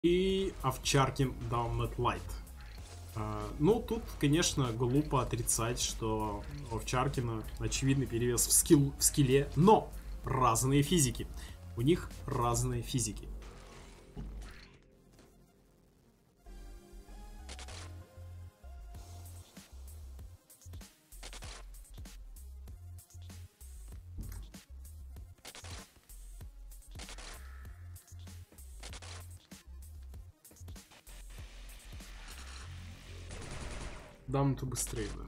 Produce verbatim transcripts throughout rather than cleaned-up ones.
И Овчаркин Downnet Light. А, ну, тут, конечно, глупо отрицать, что у Овчаркина очевидный перевес в, скилл, в скилле, но разные физики. У них разные физики. Дам-то быстрее, да.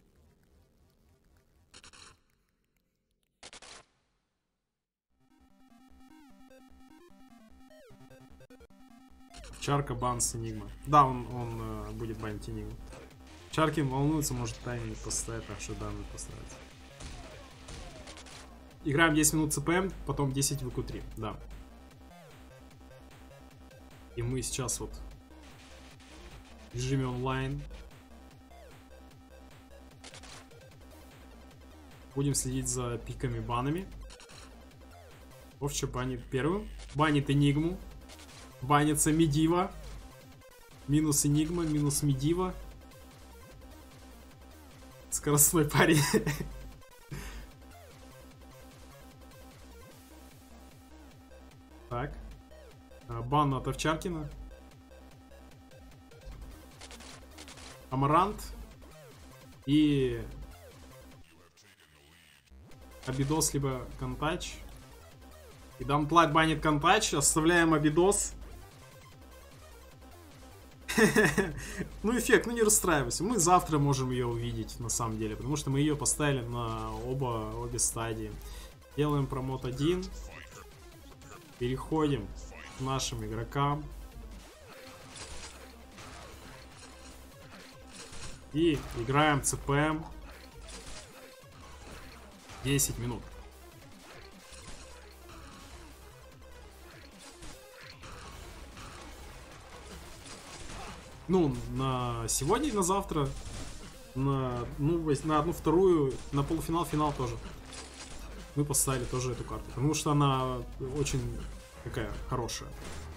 Чарка, банс, Энигма. Да, он, он э, будет банить Энигму. Чаркин волнуется, может тайминг поставить, так что данный поставить. Играем десять минут ЦПМ, потом десять в ку три, да. И мы сейчас вот в режиме онлайн будем следить за пиками банами. Овча банит первым. Банит Энигму. Банится Медива. Минус Энигма, минус Медива. Скоростной парень. Так. Бан от Овчаркина. Амарант. И Абидос либо Контач. И Дамплайт банит Контач. Оставляем Абидос. Ну, эффект, ну не расстраивайся. Мы завтра можем ее увидеть, на самом деле. Потому что мы ее поставили на оба, обе стадии. Делаем промот один. Переходим к нашим игрокам. И играем ЦПМ десять минут. Ну, на сегодня и на завтра. На, ну, на одну вторую, на полуфинал, финал тоже. Мы поставили тоже эту карту. Потому что она очень такая хорошая.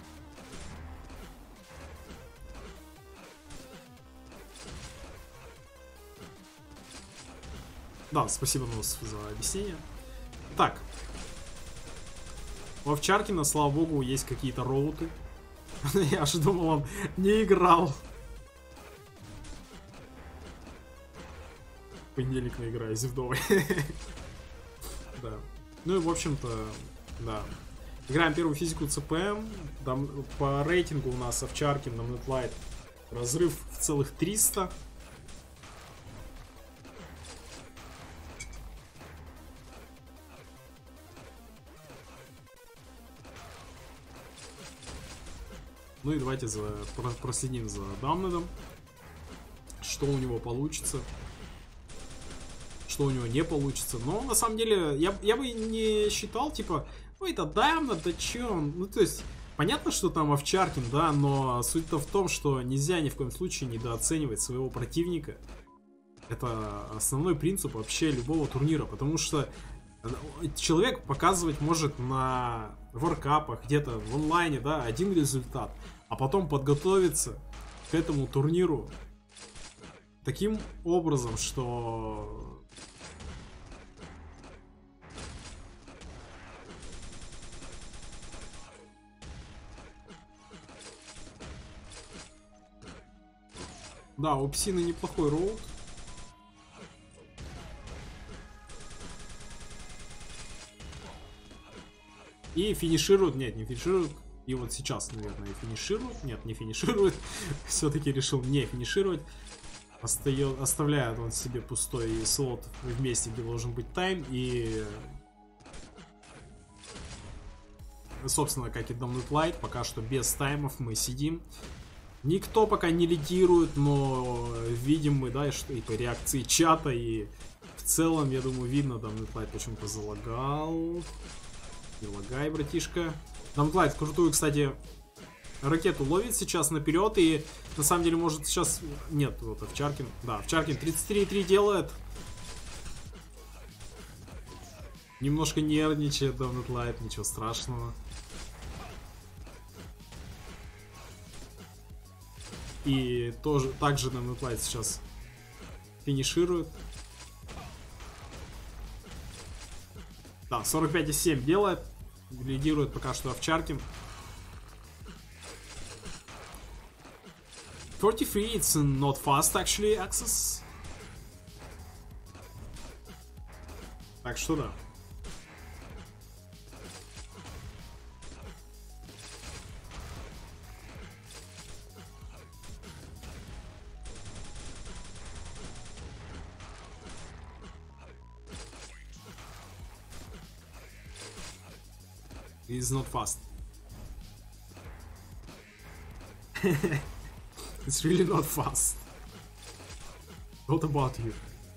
Да, спасибо, Нос, за объяснение. Так. У Овчаркина, слава богу, есть какие-то роуты. Я же думал, он не играл. Понедельник наиграю Зевдовой. Да. Ну и в общем-то, да. Играем первую физику ЦПМ. Там по рейтингу у нас Овчаркин, Downnet Light разрыв в целых триста. Ну и давайте за, проследим за Дамнедом. Что у него получится. Что у него не получится. Но на самом деле я, я бы не считал, типа, ну это Дамнед, да чё он. Ну то есть, понятно, что там Овчаркин, да, но суть-то в том, что нельзя ни в коем случае недооценивать своего противника. Это основной принцип вообще любого турнира. Потому что человек показывать может на воркапах, где-то в онлайне, да, один результат. А потом подготовиться к этому турниру таким образом, что... Да, у Псины неплохой роут. И финишируют, нет, не финишируют. И вот сейчас, наверное, и финишируют. Нет, не финиширует. Все-таки решил не финишировать. Остает, оставляет он себе пустой слот в месте, где должен быть тайм. И, собственно, как и Downnet Light, пока что без таймов мы сидим. Никто пока не лидирует, но видим мы, да, что и по реакции чата, и в целом, я думаю, видно, Downnet Light почему-то залагал. Не лагай, братишка. Downnet Light крутую, кстати, ракету ловит сейчас наперед. И на самом деле может сейчас... Нет, вот Овчаркин. Да, Овчаркин тридцать три три делает. Немножко нервничает Downnet Light, ничего страшного. И тоже также Damned сейчас финиширует. Да, сорок пять и семь делает. Лидирует пока что Овчаркин. forty-three, it's not fast actually, Access. Так что да. It's not fast. It's really not fast. What about you?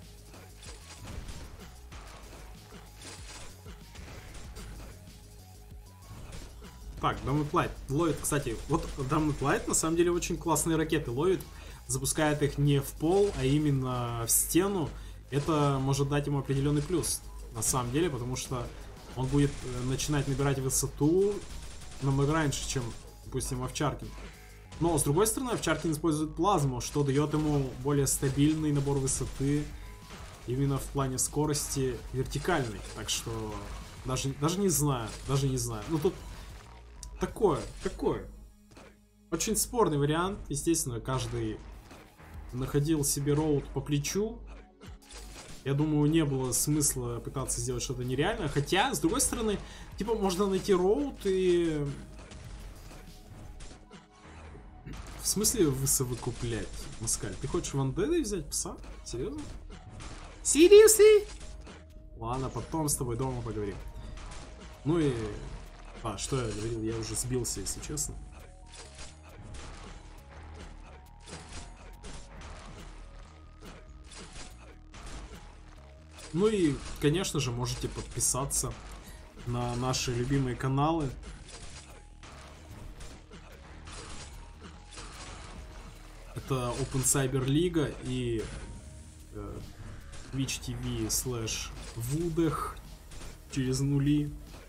Так, Damned Light ловит, кстати, вот Damned Light на самом деле очень классные ракеты ловит, запускает их не в пол, а именно в стену. Это может дать ему определенный плюс, на самом деле, потому что он будет начинать набирать высоту намного раньше, чем, допустим, Овчаркин. Но, с другой стороны, Овчаркин использует плазму, что дает ему более стабильный набор высоты, именно в плане скорости вертикальной. Так что, даже, даже не знаю, даже не знаю. Ну, тут такое, такое. Очень спорный вариант. Естественно, каждый находил себе роут по плечу. Я думаю, не было смысла пытаться сделать что-то нереальное. Хотя, с другой стороны, типа, можно найти роут и... В смысле высовокуплять, Маскаль? Ты хочешь Вандеда взять пса? Серьезно? Seriously? Ладно, потом с тобой дома поговорим. Ну и... А, что я говорил? Я уже сбился, если честно. Ну и, конечно же, можете подписаться на наши любимые каналы. Это Open Cyber Liga и э, Twitch ти ви слэш Вудех через нули.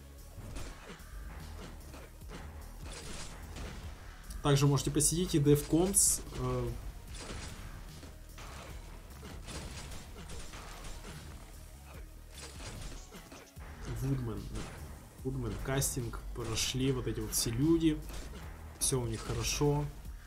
Также можете посетить и DevComs. Э, Вудмен. Вудмен кастинг. Прошли вот эти вот все люди. Все у них хорошо.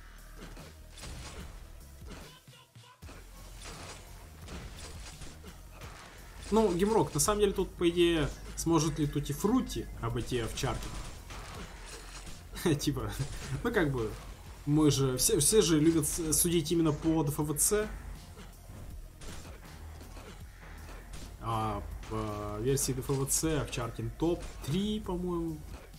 Ну, Гимрок, на самом деле тут, по идее, сможет ли Тути Фрути обойти Овчаркина? Типа, ну как бы, мы же, все, все же любят судить именно по ДФВЦ. А по версии ДФВЦ Овчаркин топ три, по-моему.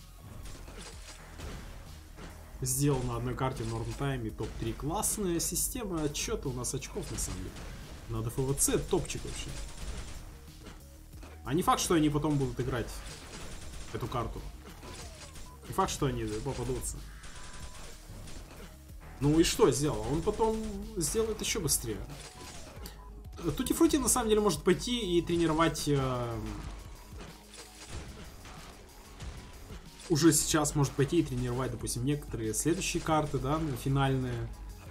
Сделал на одной карте в Норм-Тайме топ три. Классная система отчета у нас очков, на самом деле. На ДФВЦ топчик вообще. А не факт, что они потом будут играть эту карту. Не факт, что они попадутся. Ну и что сделал? Он потом сделает еще быстрее. Тути Фрути на самом деле может пойти и тренировать... Э, уже сейчас может пойти и тренировать, допустим, некоторые следующие карты, да, финальные.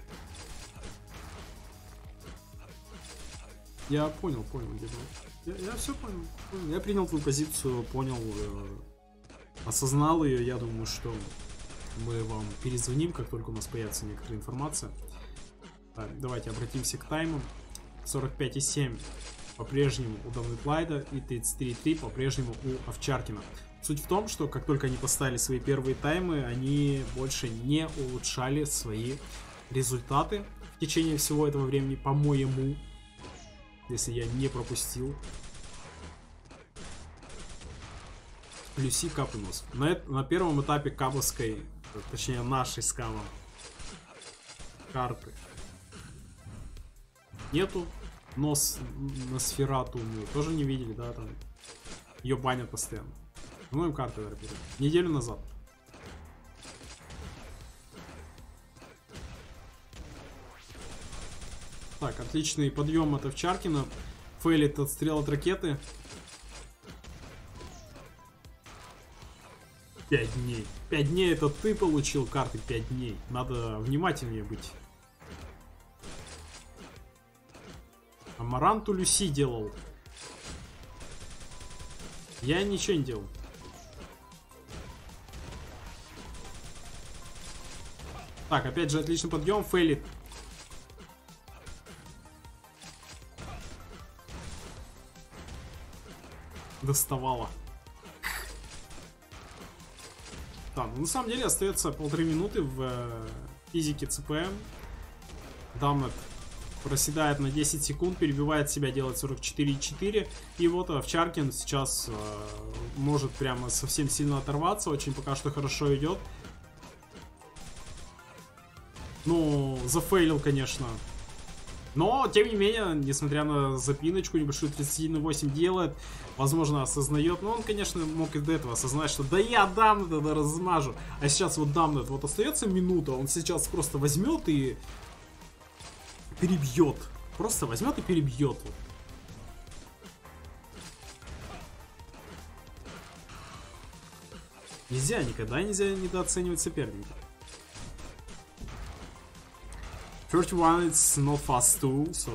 Я понял, понял, где я, я все понял, понял. Я принял твою позицию, понял, э, осознал ее. Я думаю, что мы вам перезвоним, как только у нас появится некоторая информация. Так, давайте обратимся к таймам. сорок пять и семь по-прежнему у Damned Light и тридцать три и три по-прежнему у Овчаркина. Суть в том, что как только они поставили свои первые таймы, они больше не улучшали свои результаты в течение всего этого времени, по-моему. Если я не пропустил. Плюси, кап и нос. На, на первом этапе каповской, точнее нашей с кавом карты нету. Нос на Сферату мы тоже не видели, да, там ее банят постоянно. Ну и карты вырубили. Неделю назад. Так, отличный подъем от Овчаркина. Фейлит отстрел от ракеты. Пять дней. Пять дней это ты получил карты пять дней. Надо внимательнее быть Амаранту Люси делал. Я ничего не делал. Так, опять же, отличный подъем. Фейлит. Доставала. Да, ну, на самом деле остается полторы минуты в э, физике ЦПМ. Дамнет проседает на десять секунд, перебивает себя, делает сорок четыре и четыре. И вот Овчаркин сейчас э, может прямо совсем сильно оторваться. Очень пока что хорошо идет. Ну, зафейлил, конечно. Но, тем не менее, несмотря на запиночку, небольшую тридцать один восемь делает, возможно, осознает. Но он, конечно, мог и до этого осознать, что да я Дамнет да размажу. А сейчас вот Дамнет, вот остается минута, он сейчас просто возьмет и перебьет. Просто возьмет и перебьет. Нельзя, никогда нельзя недооценивать соперника. thirty one, it's not fast too, so...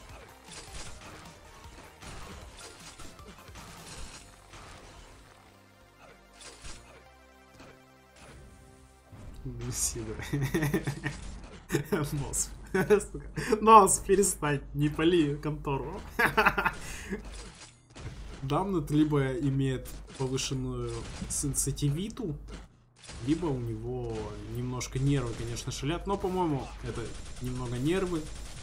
Нос. Нос, перестань, не пали контору. Дамнет либо имеет повышенную сенситивиту, либо у него немножко нервы, конечно, шалят. Но, по-моему, это немного нервы.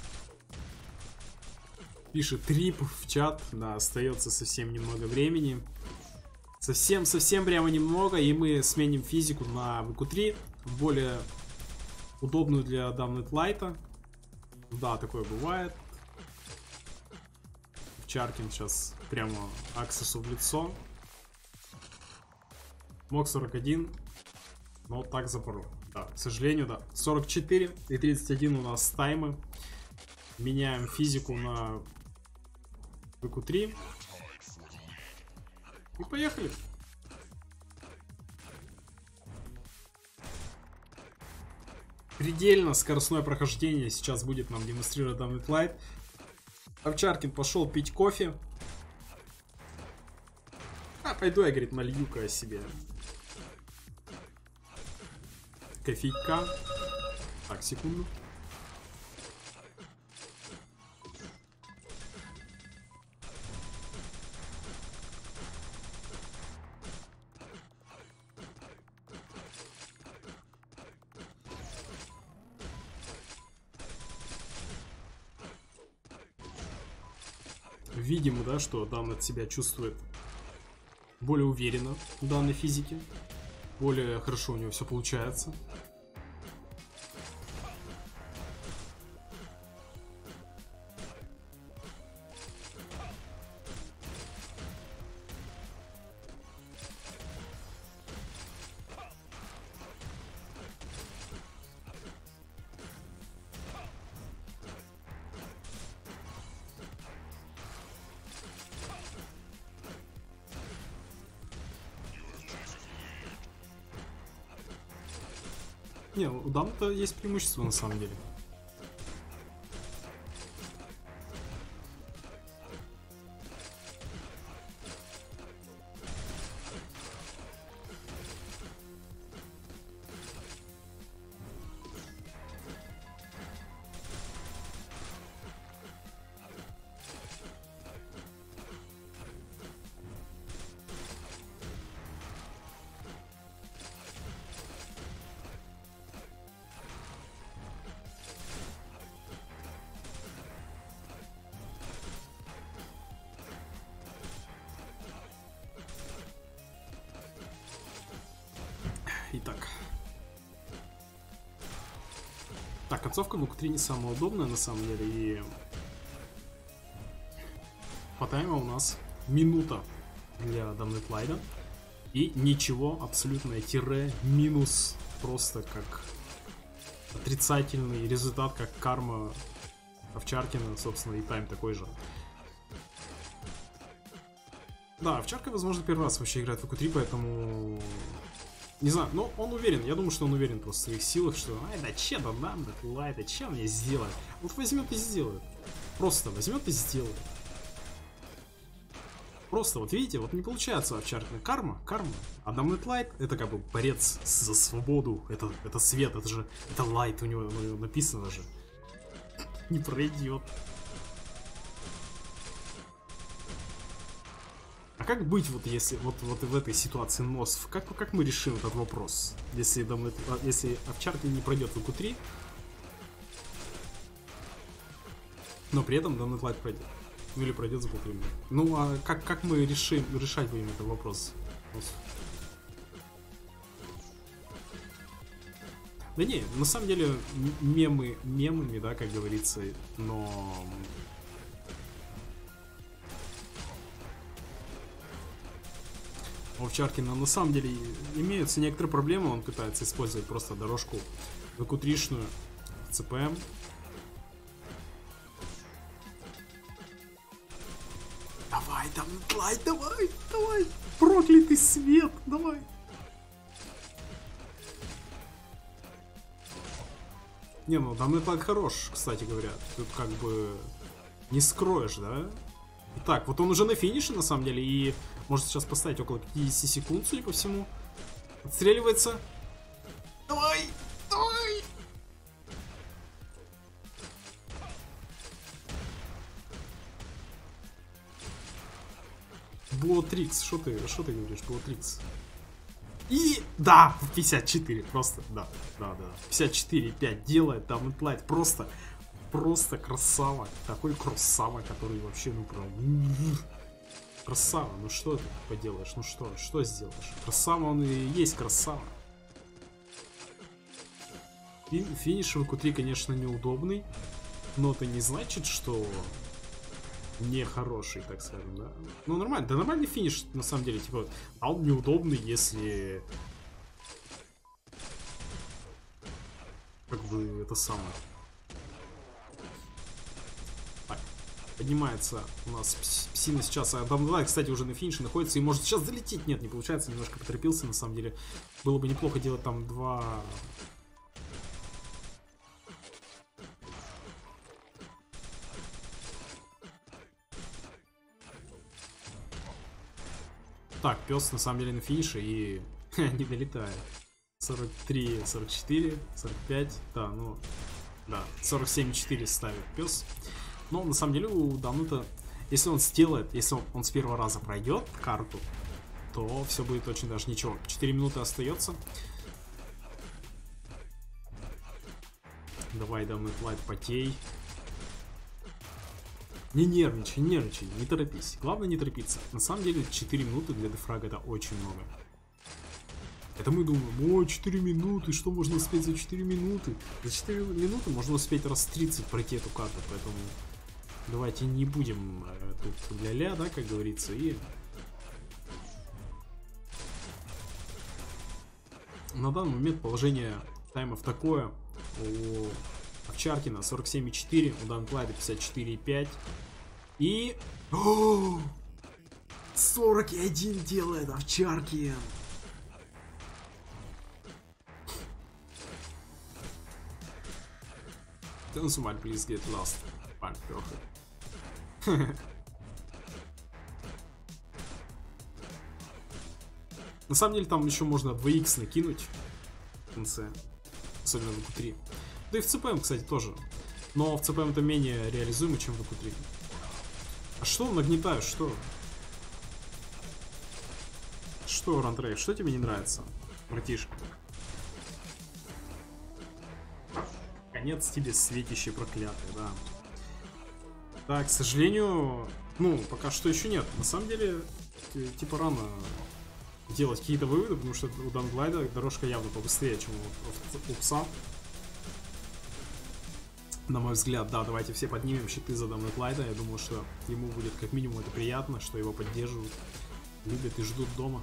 Пишет Трип в чат. Да, остается совсем немного времени. Совсем-совсем прямо немного. И мы сменим физику на вэ ку три. Более удобную для Damned Light. Да, такое бывает. Чаркин сейчас прямо Аксесу в лицо. Мог сорок один. Но так запорол. Да, к сожалению, да. сорок четыре и тридцать один у нас таймы. Меняем физику на вэ ку три. И поехали. Предельно скоростное прохождение сейчас будет нам демонстрировать Damned Light. Овчаркин пошел пить кофе. А, пойду я, говорит, налью-ка себе кофейка. Так, секунду. Видимо, да, что Дамнет себя чувствует более уверенно в данной физике. Более хорошо у него все получается. Не, у Дамнета есть преимущество на самом деле. Итак. Так, концовка вэ ку три не самая удобная на самом деле. И по тайму у нас минута для Damned Light. И ничего, абсолютное тире, минус, просто как отрицательный результат, как карма Овчаркина, собственно, и тайм такой же. Да, Овчарка, возможно, первый раз вообще играет в вэ ку три, поэтому Не знаю, но он уверен. Я думаю, что он уверен просто в своих силах, что ай, да че, да нам, да лай, да че мне сделать? Вот возьмет и сделает. Просто возьмет и сделает. Просто, вот видите, вот не получается овчаркина. Карма, карма. А Damned Light это как бы борец за свободу. Это, это свет, это же, это лайт у него, у него написано же. Не пройдет. А как быть вот если вот, вот в этой ситуации носов? Как, как мы решим этот вопрос? Если, Damned, если овчарка не пройдет в ку три, но при этом Damned Light пройдет. Ну или пройдет за полторы минуты. Ну а как, как мы решим, решать будем этот вопрос? Да не, на самом деле мемы мемами, да, как говорится, но... У Овчаркина на самом деле имеются некоторые проблемы, он пытается использовать просто дорожку ви ку три-шную в цэ пэ эм. Давай, там, давай, давай, давай, проклятый свет, давай. Не, ну там это хорош, кстати говоря. Тут как бы не скроешь, да? Итак, вот он уже на финише, на самом деле, и может сейчас поставить около пятидесяти секунд, судя по всему. Отстреливается. Давай, давай. Блотрикс, что ты, что ты говоришь, Блотрикс? И да, пятьдесят четыре, просто, да, да, да, пятьдесят четыре и пять делает, там Damned просто, просто красава, такой красава, который вообще, ну прям, красава, ну что ты поделаешь, ну что, что сделаешь, красава он и есть красава. Финиш в ви ку три, конечно, неудобный, но это не значит, что не хороший, так скажем, да. Ну, нормально, да нормальный финиш, на самом деле, типа, а он неудобный, если... Как бы, это самое... Так, поднимается у нас Псина сейчас, а Damned Light, кстати, уже на финише находится, и может сейчас залететь. Нет, не получается, немножко поторопился, на самом деле. Было бы неплохо делать там два... Так, пес на самом деле на финише и не долетает. сорок три, сорок четыре, сорок пять, да, ну, да, сорок семь и четыре ставит пес. Но на самом деле у Данута, если он сделает, если он, он с первого раза пройдет карту, то все будет очень даже ничего. четыре минуты остается. Давай, Damned Light, потей. Не нервничай, не нервничай, не торопись. Главное не торопиться. На самом деле четыре минуты для дефрага это очень много. Это мы думаем, о, четыре минуты, что можно успеть за четыре минуты? За четыре минуты можно успеть раз тридцать пройти эту карту, поэтому давайте не будем э, тут ля-ля, да, как говорится, и... На данный момент положение таймов такое. У Овчаркина сорок семь и четыре, у Damned Light пятьдесят четыре и пять. И... О! сорок один делает Овчаркин. Can someone please get lost? Fine, perfect. На самом деле там еще можно два икс накинуть в конце, особенно в ви ку три. Да и в цэ пэ эм, кстати, тоже. Но в цэ пэ эм это менее реализуемо, чем в ви ку три. А что нагнетаешь? Что? Что, Рантрей? Что тебе не нравится, братишка? Конец тебе светящий, проклятый, да. Так, к сожалению, ну, пока что еще нет. На самом деле, типа рано делать какие-то выводы, потому что у Damned Light дорожка явно побыстрее, чем у, у пса. На мой взгляд, да, давайте все поднимем щиты за Damned Light. Я думаю, что ему будет как минимум это приятно, что его поддерживают, любят и ждут дома.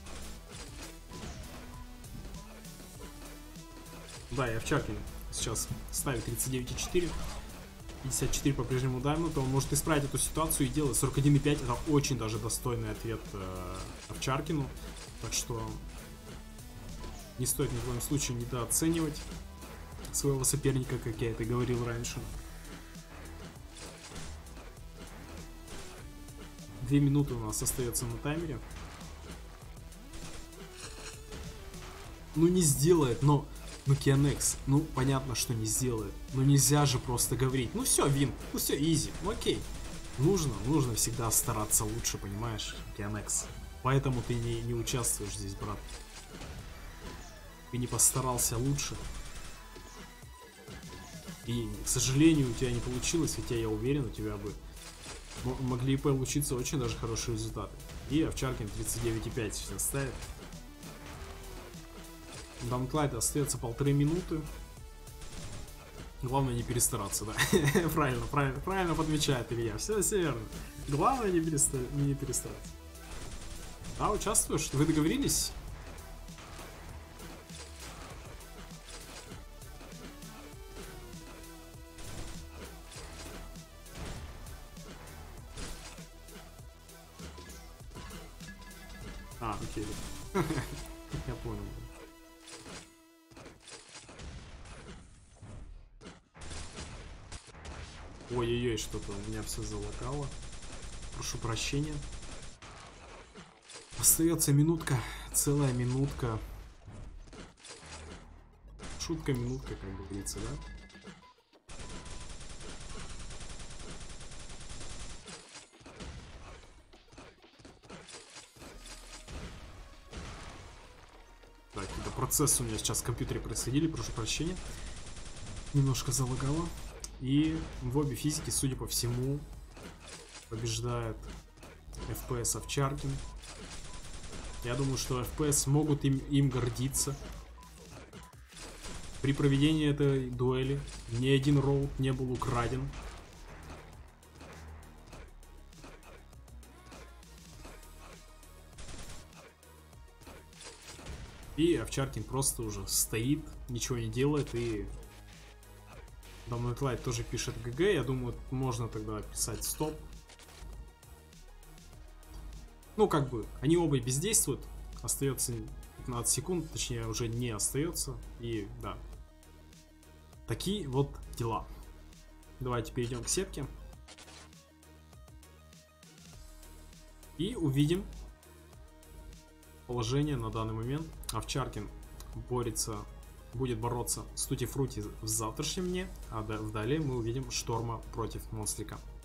Да, и Овчаркин сейчас ставит тридцать девять и четыре. пятьдесят четыре по-прежнему Даймонд, то он может исправить эту ситуацию и делать сорок один и пять. Это очень даже достойный ответ э, Овчаркину. Так что Не стоит ни в коем случае недооценивать своего соперника, как я это говорил раньше. Две минуты у нас остается на таймере. Ну не сделает, но... Ну Кианекс, ну понятно, что не сделает. Ну нельзя же просто говорить. Ну все, вин, ну все, изи, ну окей. Нужно, нужно всегда стараться лучше, понимаешь, Кианекс. Поэтому ты не, не участвуешь здесь, брат. Ты не постарался лучше. И, к сожалению, у тебя не получилось, хотя я уверен, у тебя бы могли получиться очень даже хорошие результаты. И Овчаркин тридцать девять и пять сейчас ставит. Даунклайд остается полторы минуты. Главное не перестараться, да. Правильно, правильно, правильно подмечает Илья. Все, все верно. Главное не, переста... не перестараться. Да, участвуешь? Вы договорились? А, окей. Я понял. Ой-ой-ой, что-то у меня все залагало. Прошу прощения. Остается минутка, целая минутка. Шутка минутка, как говорится, да? Так, это процессы у меня сейчас в компьютере происходили, прошу прощения. Немножко залагало. И в обе физики, судя по всему, побеждает эф пи эс Овчаркин. Я думаю, что эф пи эс могут им, им гордиться. При проведении этой дуэли ни один роут не был украден. И Овчаркин просто уже стоит, ничего не делает, и Даунклайд тоже пишет ГГ. Я думаю, можно тогда писать стоп. Ну, как бы, они оба бездействуют. Остается пятнадцать секунд, точнее, уже не остается. И, да. Такие вот дела. Давайте перейдем к сетке. И увидим положение на данный момент. Овчаркин борется, будет бороться с Тути Фрути в завтрашнем дне, а далее мы увидим Шторма против Монстрика.